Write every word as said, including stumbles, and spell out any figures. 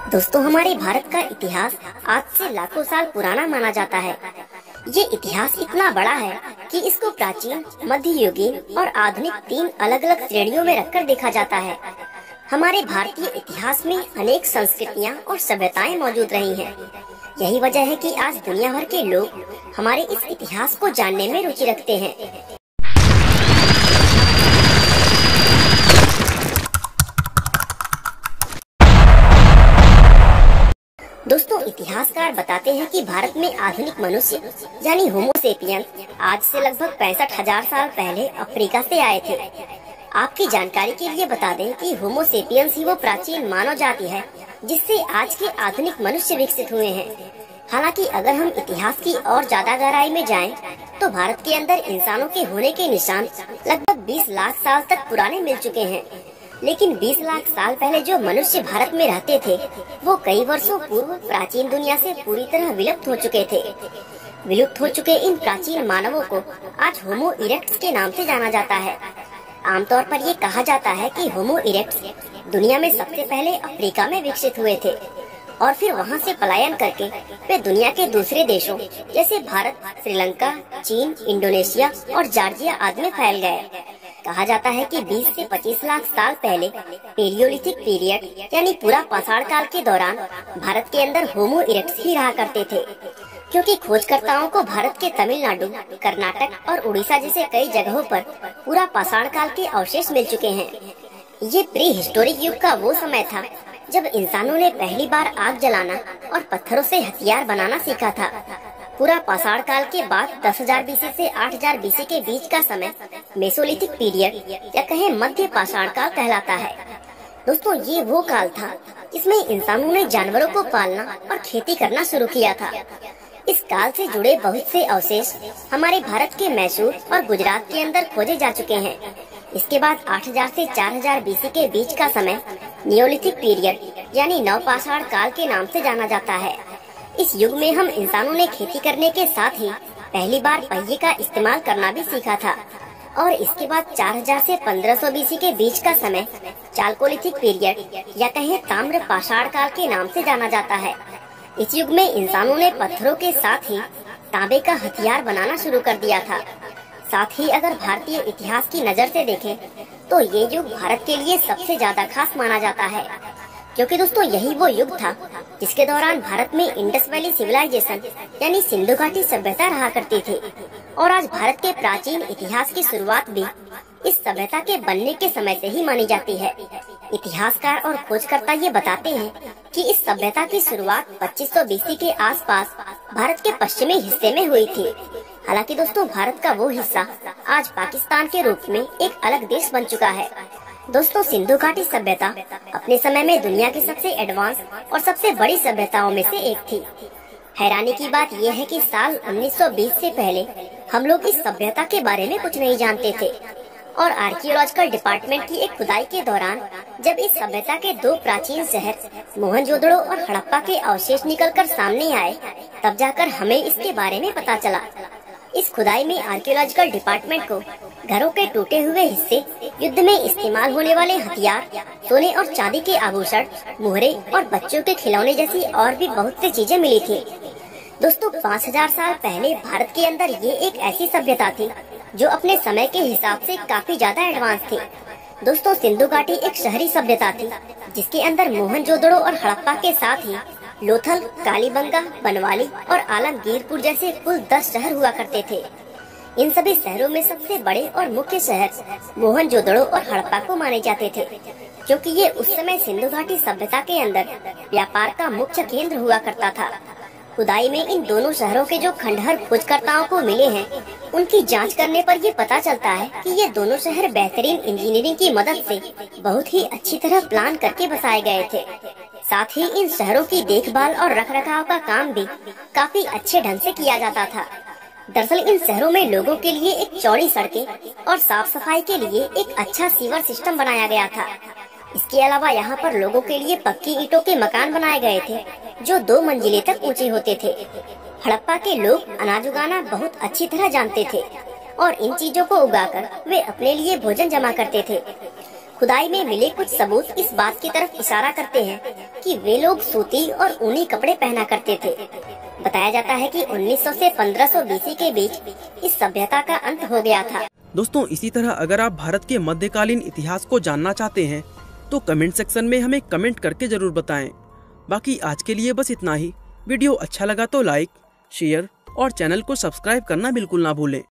दोस्तों, हमारे भारत का इतिहास आज से लाखों साल पुराना माना जाता है। ये इतिहास इतना बड़ा है कि इसको प्राचीन, मध्ययुगीन और आधुनिक तीन अलग अलग श्रेणियों में रखकर देखा जाता है। हमारे भारतीय इतिहास में अनेक संस्कृतियाँ और सभ्यताएं मौजूद रही हैं। यही वजह है कि आज दुनिया भर के लोग हमारे इस इतिहास को जानने में रुचि रखते हैं। दोस्तों, इतिहासकार बताते हैं कि भारत में आधुनिक मनुष्य यानी होमो सेपियंस आज से लगभग पैंसठ हजार साल पहले अफ्रीका से आए थे। आपकी जानकारी के लिए बता दें कि होमो सेपियंस ही वो प्राचीन मानव जाति है जिससे आज के आधुनिक मनुष्य विकसित हुए हैं। हालांकि अगर हम इतिहास की और ज्यादा गहराई में जाएं, तो भारत के अंदर इंसानों के होने के निशान लगभग बीस लाख साल तक पुराने मिल चुके हैं। लेकिन बीस लाख साल पहले जो मनुष्य भारत में रहते थे, वो कई वर्षों पूर्व प्राचीन दुनिया से पूरी तरह विलुप्त हो चुके थे। विलुप्त हो चुके इन प्राचीन मानवों को आज होमो इरेक्ट्स के नाम से जाना जाता है। आमतौर पर ये कहा जाता है कि होमो इरेक्ट्स दुनिया में सबसे पहले अफ्रीका में विकसित हुए थे और फिर वहाँ से पलायन करके वे दुनिया के दूसरे देशों जैसे भारत, श्रीलंका, चीन, इंडोनेशिया और जॉर्जिया आदि में फैल गए। कहा जाता है कि बीस से पच्चीस लाख साल पहले पेलियोलिथिक पीरियड यानी पूरा पाषाण काल के दौरान भारत के अंदर होमो इरेक्ट्स ही रहा करते थे, क्योंकि खोजकर्ताओं को भारत के तमिलनाडु, कर्नाटक और उड़ीसा जैसे कई जगहों पर पूरा पाषाण काल के अवशेष मिल चुके हैं। ये प्री हिस्टोरिक युग का वो समय था जब इंसानों ने पहली बार आग जलाना और पत्थरों से हथियार बनाना सीखा था। पूरा पाषाण काल के बाद दस हजार बीसी से आठ हजार बीसी के बीच का समय मेसोलिथिक पीरियड या कहें मध्य पाषाण काल कहलाता है। दोस्तों, ये वो काल था जिसमें इंसानों ने जानवरों को पालना और खेती करना शुरू किया था। इस काल से जुड़े बहुत से अवशेष हमारे भारत के मैसूर और गुजरात के अंदर खोजे जा चुके हैं। इसके बाद आठ हजार से चार हजार बीसी के बीच का समय नियोलिथिक पीरियड यानी नवपाषाण काल के नाम से जाना जाता है। इस युग में हम इंसानों ने खेती करने के साथ ही पहली बार पहिए का इस्तेमाल करना भी सीखा था और इसके बाद चार हजार से पंद्रह सौ बीसी के बीच का समय चालकोलिथिक पीरियड या कहें ताम्र पाषाण काल के नाम से जाना जाता है। इस युग में इंसानों ने पत्थरों के साथ ही तांबे का हथियार बनाना शुरू कर दिया था। साथ ही अगर भारतीय इतिहास की नजर से देखें तो ये युग भारत के लिए सबसे ज्यादा खास माना जाता है, क्योंकि दोस्तों यही वो युग था जिसके दौरान भारत में इंडस वैली सिविलाइजेशन यानी सिंधु घाटी सभ्यता रहा करती थी। और आज भारत के प्राचीन इतिहास की शुरुआत भी इस सभ्यता के बनने के समय से ही मानी जाती है। इतिहासकार और खोजकर्ता ये बताते हैं कि इस सभ्यता की शुरुआत पच्चीस सौ बीसी के आसपास भारत के पश्चिमी हिस्से में हुई थी। हालांकि दोस्तों, भारत का वो हिस्सा आज पाकिस्तान के रूप में एक अलग देश बन चुका है। दोस्तों, सिंधु घाटी सभ्यता अपने समय में दुनिया की सबसे एडवांस और सबसे बड़ी सभ्यताओं में से एक थी। हैरानी की बात यह है कि साल उन्नीस सौ बीस से पहले हम लोग इस सभ्यता के बारे में कुछ नहीं जानते थे और आर्कियोलॉजिकल डिपार्टमेंट की एक खुदाई के दौरान जब इस सभ्यता के दो प्राचीन शहर मोहनजोदड़ो और हड़प्पा के अवशेष निकलकर सामने आए, तब जाकर हमें इसके बारे में पता चला। इस खुदाई में आर्कियोलॉजिकल डिपार्टमेंट को घरों के टूटे हुए हिस्से, युद्ध में इस्तेमाल होने वाले हथियार, सोने और चांदी के आभूषण, मोहरे और बच्चों के खिलौने जैसी और भी बहुत सी चीजें मिली थी। दोस्तों, पाँच हजार साल पहले भारत के अंदर ये एक ऐसी सभ्यता थी जो अपने समय के हिसाब से काफी ज्यादा एडवांस थी। दोस्तों, सिंधु घाटी एक शहरी सभ्यता थी जिसके अंदर मोहनजोदड़ो और हड़प्पा के साथ ही लोथल, कालीबंगा, बनवाली और आलमगीरपुर जैसे कुल दस शहर हुआ करते थे। इन सभी शहरों में सबसे बड़े और मुख्य शहर मोहनजोदड़ो और हड़प्पा को माने जाते थे, क्योंकि ये उस समय सिंधु घाटी सभ्यता के अंदर व्यापार का मुख्य केंद्र हुआ करता था। खुदाई में इन दोनों शहरों के जो खंडहर खोजकर्ताओं को मिले हैं, उनकी जांच करने पर ये पता चलता है कि ये दोनों शहर बेहतरीन इंजीनियरिंग की मदद से बहुत ही अच्छी तरह प्लान करके बसाए गए थे। साथ ही इन शहरों की देखभाल और रखरखाव का काम भी काफी अच्छे ढंग से किया जाता था। दरअसल इन शहरों में लोगों के लिए एक चौड़ी सड़कें और साफ सफाई के लिए एक अच्छा सीवर सिस्टम बनाया गया था। इसके अलावा यहाँ पर लोगों के लिए पक्की ईंटों के मकान बनाए गए थे जो दो मंजिले तक ऊंचे होते थे। हड़प्पा के लोग अनाज उगाना बहुत अच्छी तरह जानते थे और इन चीजों को उगाकर वे अपने लिए भोजन जमा करते थे। खुदाई में मिले कुछ सबूत इस बात की तरफ इशारा करते हैं कि वे लोग सूती और ऊनी कपड़े पहना करते थे। बताया जाता है कि उन्नीस सौ से पंद्रह सौ बीसी के बीच इस सभ्यता का अंत हो गया था। दोस्तों, इसी तरह अगर आप भारत के मध्यकालीन इतिहास को जानना चाहते हैं तो कमेंट सेक्शन में हमें कमेंट करके जरूर बताएं। बाकी आज के लिए बस इतना ही। वीडियो अच्छा लगा तो लाइक, शेयर और चैनल को सब्सक्राइब करना बिल्कुल ना भूलें।